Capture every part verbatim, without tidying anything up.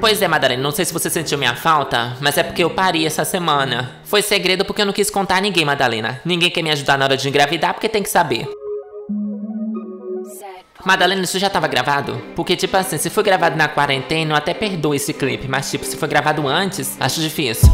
Pois é, Madalena, não sei se você sentiu minha falta, mas é porque eu parei essa semana. Foi segredo porque eu não quis contar a ninguém, Madalena. Ninguém quer me ajudar na hora de engravidar porque tem que saber. Madalena, isso já tava gravado? Porque, tipo assim, se foi gravado na quarentena, eu até perdoo esse clipe. Mas, tipo, se foi gravado antes, acho difícil.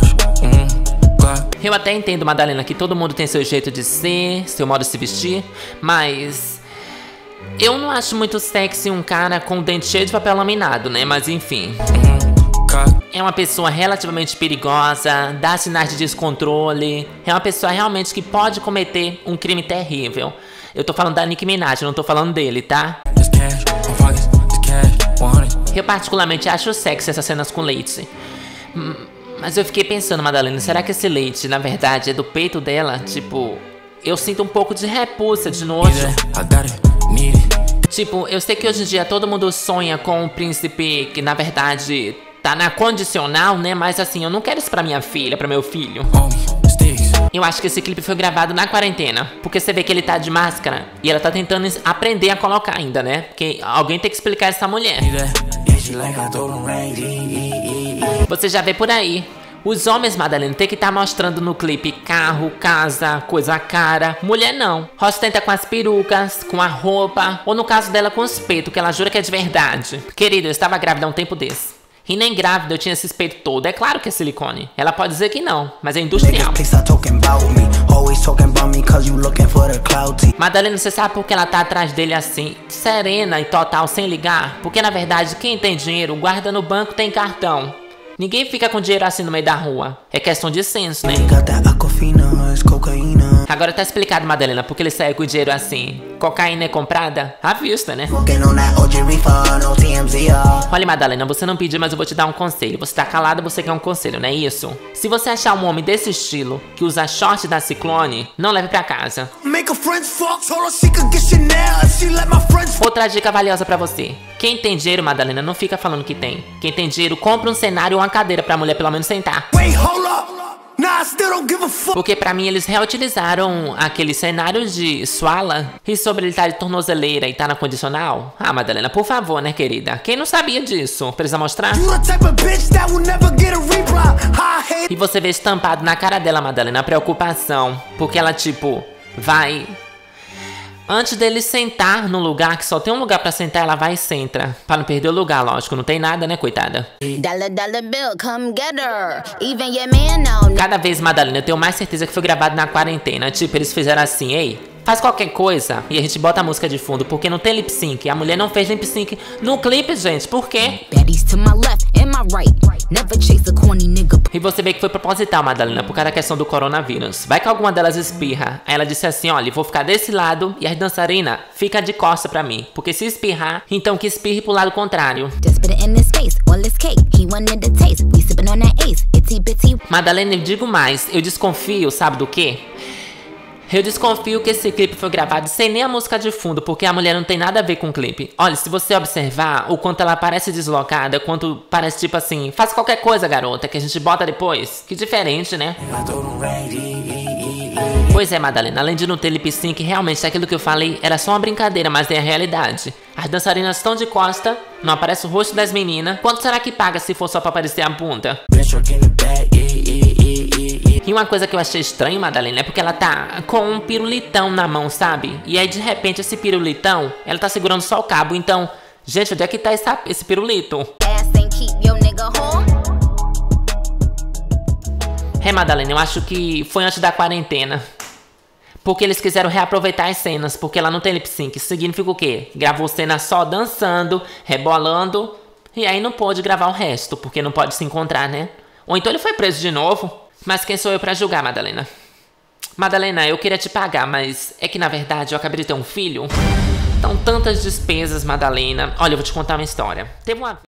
Eu até entendo, Madalena, que todo mundo tem seu jeito de ser, seu modo de se vestir, mas... eu não acho muito sexy um cara com o dente cheio de papel laminado, né? Mas, enfim... é uma pessoa relativamente perigosa, dá sinais de descontrole. É uma pessoa realmente que pode cometer um crime terrível. Eu tô falando da Nicki Minaj, eu não tô falando dele, tá? Eu particularmente acho sexy essas cenas com leite. Mas eu fiquei pensando, Madalena, será que esse leite, na verdade, é do peito dela? Tipo, eu sinto um pouco de repulsa, de nojo. Tipo, eu sei que hoje em dia todo mundo sonha com um príncipe que, na verdade, tá na condicional, né? Mas assim, eu não quero isso pra minha filha, pra meu filho. Eu acho que esse clipe foi gravado na quarentena, porque você vê que ele tá de máscara e ela tá tentando aprender a colocar ainda, né? Porque alguém tem que explicar essa mulher. Você já vê por aí. Os homens, Madalena, tem que estar tá mostrando no clipe carro, casa, coisa cara. Mulher não. Ostenta com as perucas, com a roupa, ou no caso dela com os peitos, que ela jura que é de verdade. Querida, eu estava grávida há um tempo desse. E nem grávida eu tinha esse peito todo. É claro que é silicone. Ela pode dizer que não, mas é industrial. Madalena, você sabe por que ela tá atrás dele assim, serena e total, sem ligar? Porque na verdade quem tem dinheiro guarda no banco, tem cartão. Ninguém fica com dinheiro assim no meio da rua. É questão de senso, né? Agora tá explicado, Madalena, porque ele saiu com dinheiro assim. Cocaína é comprada à vista, né? Olha, Madalena, você não pediu, mas eu vou te dar um conselho. Você tá calada, você quer um conselho, não é isso? Se você achar um homem desse estilo, que usa short da Ciclone, não leve pra casa. Outra dica valiosa pra você. Quem tem dinheiro, Madalena, não fica falando que tem. Quem tem dinheiro, compra um cenário ou uma cadeira pra mulher pelo menos sentar. Porque pra mim eles reutilizaram aquele cenário de Swala. E sobre ele estar de tornozeleira e tá na condicional. Ah, Madalena, por favor, né, querida? Quem não sabia disso? Precisa mostrar? E você vê estampado na cara dela, Madalena, a preocupação. Porque ela, tipo, vai... antes dele sentar no lugar, que só tem um lugar pra sentar, ela vai e senta. Pra não perder o lugar, lógico. Não tem nada, né, coitada? Cada vez, Madalena, eu tenho mais certeza que foi gravado na quarentena. Tipo, eles fizeram assim, ei, faz qualquer coisa e a gente bota a música de fundo, porque não tem lip sync. A mulher não fez lip sync no clipe, gente. Por quê? E você vê que foi proposital, Madalena, por causa da questão do coronavírus. Vai que alguma delas espirra. Aí ela disse assim, olha, vou ficar desse lado e as dançarinas ficam de costa pra mim. Porque se espirrar, então que espirre pro lado contrário. Madalena, eu digo mais, eu desconfio, sabe do quê? Eu desconfio que esse clipe foi gravado sem nem a música de fundo, porque a mulher não tem nada a ver com o clipe. Olha, se você observar o quanto ela parece deslocada, quanto parece tipo assim, faz qualquer coisa, garota, que a gente bota depois. Que diferente, né? Pois é, Madalena, além de não ter lip sync, realmente aquilo que eu falei era só uma brincadeira, mas é a realidade. As dançarinas estão de costa, não aparece o rosto das meninas. Quanto será que paga se for só pra aparecer a bunda? E uma coisa que eu achei estranho, Madalena, é porque ela tá com um pirulitão na mão, sabe? E aí, de repente, esse pirulitão, ela tá segurando só o cabo. Então, gente, onde é que tá essa, esse pirulito? É, Madalena, eu acho que foi antes da quarentena. Porque eles quiseram reaproveitar as cenas, porque ela não tem lip sync. Isso significa o quê? Gravou cena só dançando, rebolando, e aí não pôde gravar o resto, porque não pode se encontrar, né? Ou então ele foi preso de novo. Mas quem sou eu pra julgar, Madalena? Madalena, eu queria te pagar, mas é que na verdade eu acabei de ter um filho. Então tantas despesas, Madalena. Olha, eu vou te contar uma história. Teve uma...